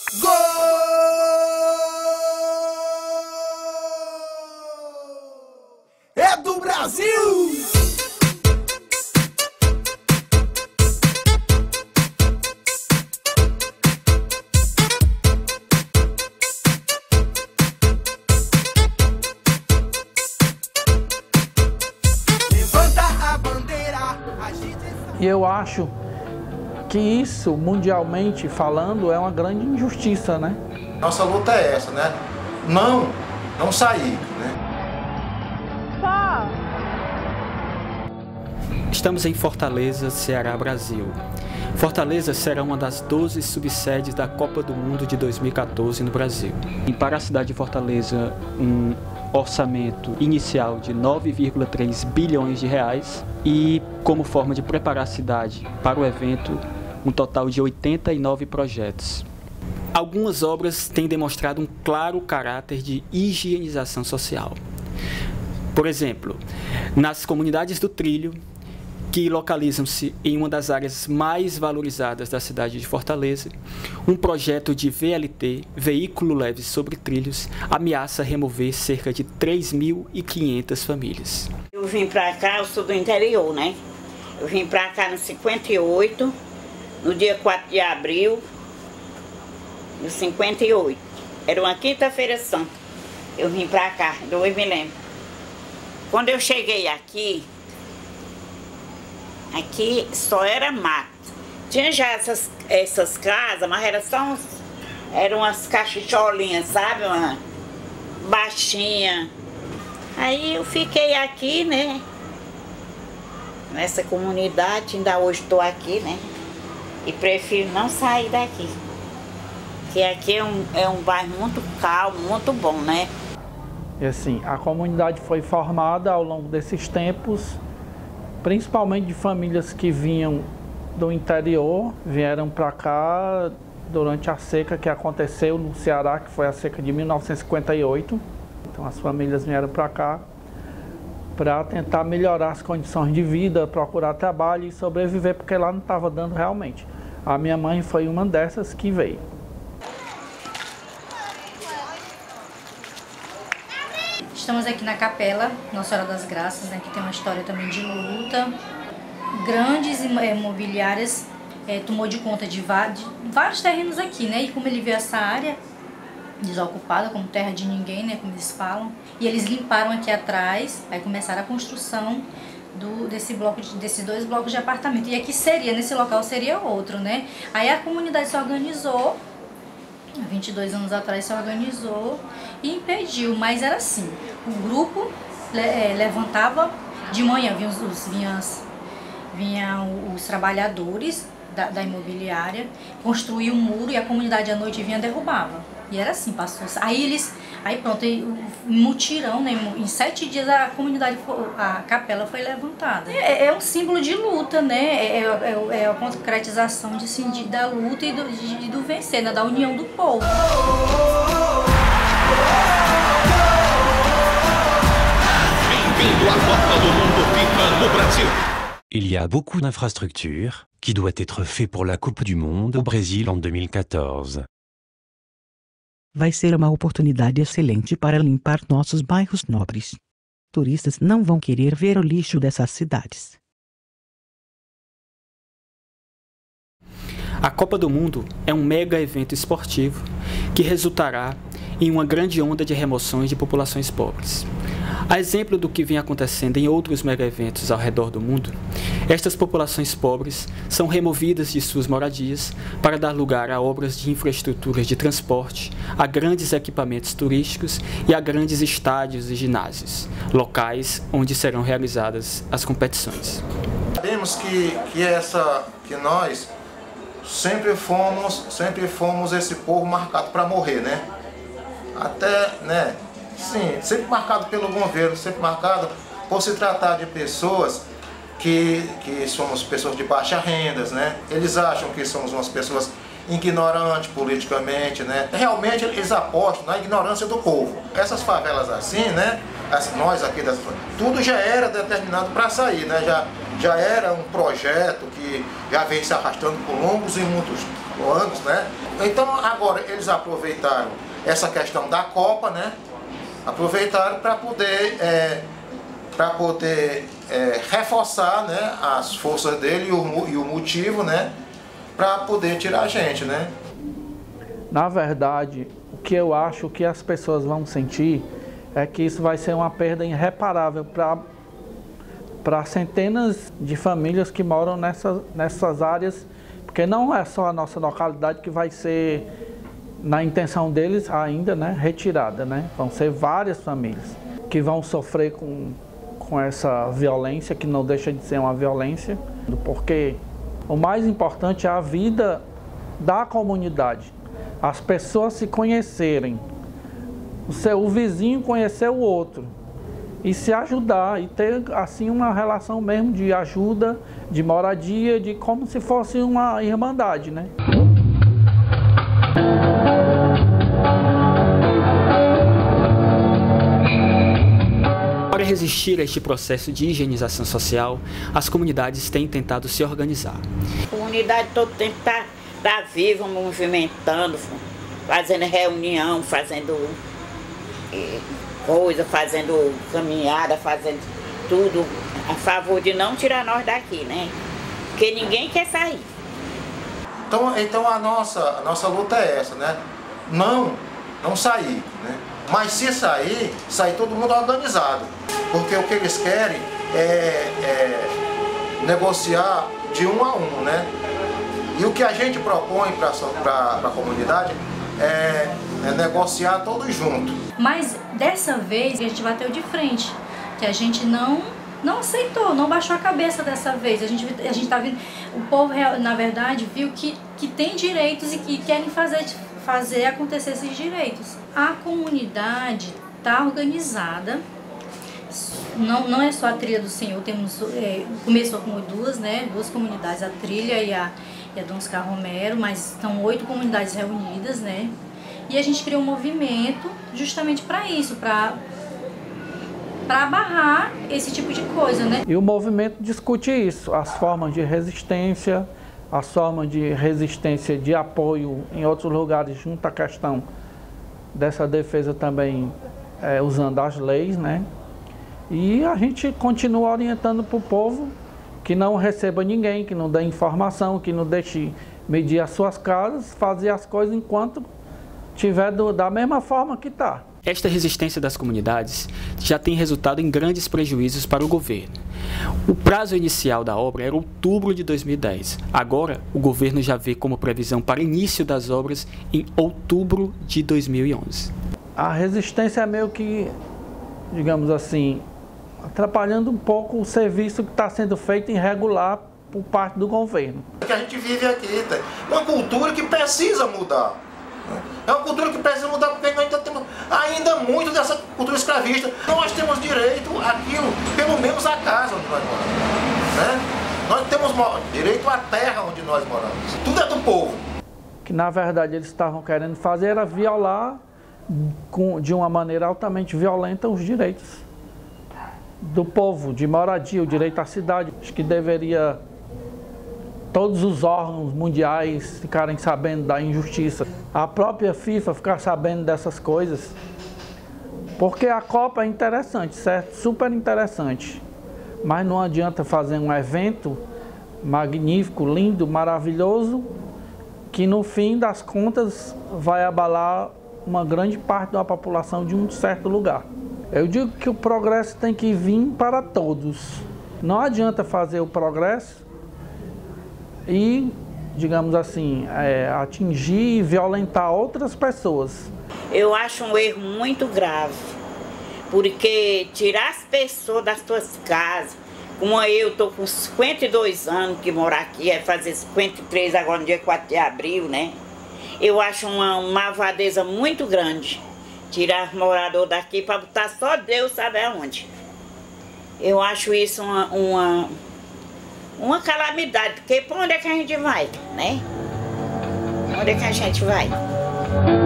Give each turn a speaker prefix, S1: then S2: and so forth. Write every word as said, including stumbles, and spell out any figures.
S1: Gol! É do Brasil! Levanta a bandeira, agita.
S2: E eu acho que isso, mundialmente falando, é uma grande injustiça, né?
S3: Nossa luta é essa, né? Não, não sair, né?
S4: Estamos em Fortaleza, Ceará, Brasil. Fortaleza será uma das doze subsedes da Copa do Mundo de dois mil e quatorze no Brasil. E para a cidade de Fortaleza, um orçamento inicial de nove vírgula três bilhões de reais e, como forma de preparar a cidade para o evento, um total de oitenta e nove projetos. Algumas obras têm demonstrado um claro caráter de higienização social. Por exemplo, nas comunidades do Trilho, que localizam-se em uma das áreas mais valorizadas da cidade de Fortaleza, um projeto de V L T, Veículo Leve sobre Trilhos, ameaça remover cerca de três mil e quinhentas famílias.
S5: Eu vim pra cá, eu sou do interior, né? Eu vim pra cá no cinquenta e oito, no dia quatro de abril de cinquenta e oito. Era uma quinta-feira santa. Eu vim pra cá, eu me lembro. Quando eu cheguei aqui, aqui só era mato. Tinha já essas, essas casas, mas era só uns, eram umas cachicholinhas, sabe? Uma baixinha. Aí eu fiquei aqui, né? Nessa comunidade, ainda hoje estou aqui, né? E prefiro não sair daqui. Porque aqui é um, é um bairro muito calmo, muito bom, né?
S2: E assim, a comunidade foi formada ao longo desses tempos, principalmente de famílias que vinham do interior, vieram para cá durante a seca que aconteceu no Ceará, que foi a seca de mil novecentos e cinquenta e oito. Então as famílias vieram para cá para tentar melhorar as condições de vida, procurar trabalho e sobreviver, porque lá não estava dando realmente. A minha mãe foi uma dessas que veio.
S6: Estamos aqui na Capela Nossa Senhora das Graças, né, que tem uma história também de luta. Grandes imobiliárias é, tomou de conta de, de vários terrenos aqui, né? E como ele viu essa área desocupada, como terra de ninguém, né, como eles falam, e eles limparam aqui atrás, aí começaram a construção do, desse bloco de, desses dois blocos de apartamento. E aqui seria, nesse local seria outro, né? Aí a comunidade se organizou, há vinte e dois anos atrás se organizou e impediu, mas era assim, o grupo é, levantava de manhã, vinham os, vinham, vinham os trabalhadores da, da imobiliária, construía um muro e a comunidade à noite vinha e derrubava. E era assim, passou. Aí eles, aí pronto, um mutirão, né? Em sete dias a comunidade, a capela foi levantada. É, é um símbolo de luta, né? É, é, é a concretização de, assim, de, da luta e do, de, do vencer, né? Da união do povo.
S7: Bem-vindo à Copa do Mundo FIFA no Brasil.
S8: Il y a beaucoup d'infrastructures qui doivent être faites pour la Coupe du Monde au Brésil en deux mille quatorze.
S9: Vai ser uma oportunidade excelente para limpar nossos bairros nobres. Turistas não vão querer ver o lixo dessas cidades.
S4: A Copa do Mundo é um mega evento esportivo que resultará em uma grande onda de remoções de populações pobres. A exemplo do que vem acontecendo em outros mega eventos ao redor do mundo, estas populações pobres são removidas de suas moradias para dar lugar a obras de infraestruturas de transporte, a grandes equipamentos turísticos e a grandes estádios e ginásios, locais onde serão realizadas as competições.
S3: Sabemos que, que, essa, que nós sempre fomos, sempre fomos esse povo marcado para morrer, né? Até, né? Sim, sempre marcado pelo governo, sempre marcado por se tratar de pessoas que, que somos pessoas de baixa renda, né? Eles acham que somos umas pessoas ignorantes politicamente, né? Realmente eles apostam na ignorância do povo. Essas favelas assim, né? As, nós aqui, das, tudo já era determinado para sair, né? Já, já era um projeto que já vem se arrastando por longos e muitos, anos, né? Então agora eles aproveitaram essa questão da Copa, né? Aproveitaram para poder, é, para poder é, reforçar, né, as forças dele e o, e o motivo, né, para poder tirar a gente, né?
S2: Na verdade, o que eu acho que as pessoas vão sentir é que isso vai ser uma perda irreparável para para centenas de famílias que moram nessas, nessas áreas, porque não é só a nossa localidade que vai ser, na intenção deles ainda, né, retirada, né? Vão ser várias famílias que vão sofrer com, com essa violência, que não deixa de ser uma violência, porque o mais importante é a vida da comunidade, as pessoas se conhecerem, o, seu, o vizinho conhecer o outro e se ajudar e ter assim uma relação mesmo de ajuda, de moradia, de como se fosse uma irmandade, né?
S4: Para resistir a este processo de higienização social, as comunidades têm tentado se organizar.
S5: A comunidade todo tempo está tá viva, movimentando, fazendo reunião, fazendo eh, coisa, fazendo caminhada, fazendo tudo a favor de não tirar nós daqui, né? Porque ninguém quer sair.
S3: Então, então a, nossa, a nossa luta é essa, né? Não, não sair, né? Mas se sair, sair todo mundo organizado. Porque o que eles querem é, é negociar de um a um, né? E o que a gente propõe para a comunidade é, é negociar todos juntos.
S6: Mas dessa vez a gente bateu de frente, que a gente não, não aceitou, não baixou a cabeça dessa vez. A gente, a gente tá vendo, o povo, na verdade, viu que, que tem direitos e que querem fazer, fazer acontecer esses direitos. A comunidade está organizada. Não, não é só a Trilha do Senhor, temos, é, começou com duas, né, duas comunidades, a Trilha e a, e a Dom Oscar Romero, mas são oito comunidades reunidas, né, e a gente criou um movimento justamente para isso, para para barrar esse tipo de coisa, né.
S2: E o movimento discute isso, as formas de resistência, as formas de resistência de apoio em outros lugares, junto à questão dessa defesa também é, usando as leis, né. E a gente continua orientando para o povo que não receba ninguém, que não dê informação, que não deixe medir as suas casas, fazer as coisas enquanto estiver da mesma forma que está.
S4: Esta resistência das comunidades já tem resultado em grandes prejuízos para o governo. O prazo inicial da obra era outubro de dois mil e dez. Agora, o governo já vê como previsão para início das obras em outubro de dois mil e onze.
S2: A resistência é meio que, digamos assim, atrapalhando um pouco o serviço que está sendo feito irregular por parte do governo.
S3: Que a gente vive aqui, tá? Uma cultura que precisa mudar. É uma cultura que precisa mudar porque nós ainda temos ainda muito dessa cultura escravista. Nós temos direito àquilo, pelo menos à casa onde nós moramos, né? Nós temos direito à terra onde nós moramos. Tudo é do povo.
S2: Que na verdade eles estavam querendo fazer era violar com, de uma maneira altamente violenta os direitos do povo, de moradia, o direito à cidade. Acho que deveria todos os órgãos mundiais ficarem sabendo da injustiça. A própria FIFA ficar sabendo dessas coisas. Porque a Copa é interessante, certo? Super interessante. Mas não adianta fazer um evento magnífico, lindo, maravilhoso, que no fim das contas vai abalar uma grande parte da população de um certo lugar. Eu digo que o progresso tem que vir para todos. Não adianta fazer o progresso e, digamos assim, é, atingir e violentar outras pessoas.
S5: Eu acho um erro muito grave, porque tirar as pessoas das suas casas, como eu estou com cinquenta e dois anos que moro aqui, é fazer cinquenta e três agora no dia quatro de abril, né? Eu acho uma, uma malvadeza muito grande. Tirar morador daqui para botar só Deus sabe aonde. Eu acho isso uma, uma, uma calamidade, porque para onde é que a gente vai, né? Onde é que a gente vai?